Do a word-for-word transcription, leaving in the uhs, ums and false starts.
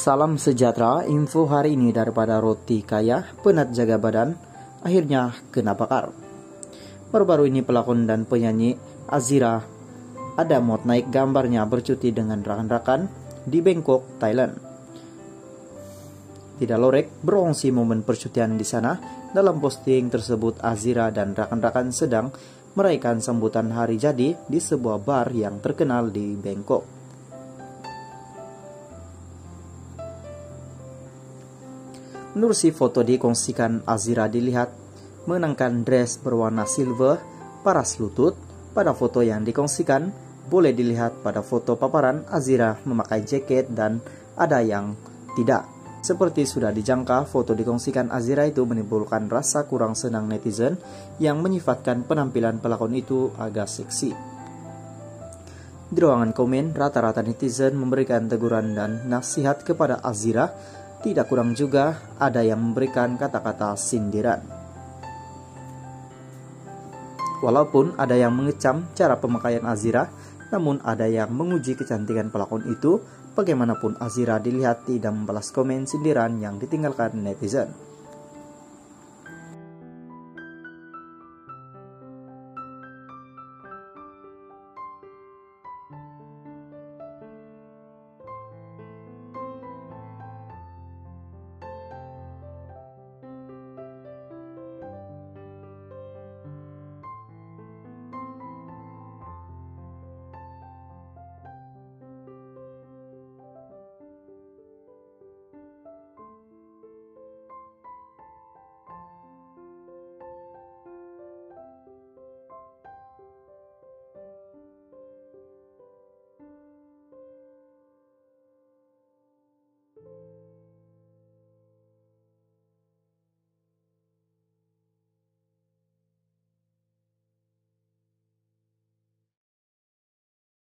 Salam sejahtera, info hari ini daripada roti kaya, penat jaga badan, akhirnya kena bakar. Baru-baru ini pelakon dan penyanyi Azira ada mod naik gambarnya bercuti dengan rakan-rakan di Bangkok, Thailand. Tidak lorek berongsi momen percutian di sana. Dalam posting tersebut, Azira dan rakan-rakan sedang merayakan sambutan hari jadi di sebuah bar yang terkenal di Bangkok. Menurut si foto dikongsikan, Azira dilihat mengenakan dress berwarna silver paras lutut. Pada foto yang dikongsikan, boleh dilihat pada foto paparan Azira memakai jaket dan ada yang tidak. Seperti sudah dijangka, foto dikongsikan Azira itu menimbulkan rasa kurang senang netizen yang menyifatkan penampilan pelakon itu agak seksi. Di ruangan komen, rata-rata netizen memberikan teguran dan nasihat kepada Azira. Tidak kurang juga ada yang memberikan kata-kata sindiran. Walaupun ada yang mengecam cara pemakaian Azira, namun ada yang menguji kecantikan pelakon itu. Bagaimanapun, Azira dilihat tidak membalas komen sindiran yang ditinggalkan netizen.